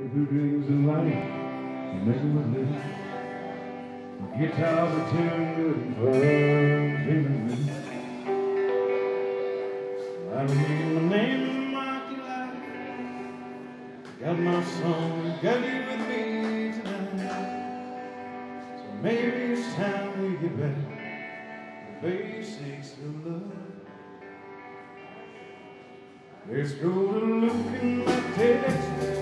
who dreams of life and make them a living. Guitars are tuned good and fun, dreaming with me. I remember my name in my life. Got my song, got you with me tonight. So maybe it's time we get back to the basics of love. Let's go to looking at Texas.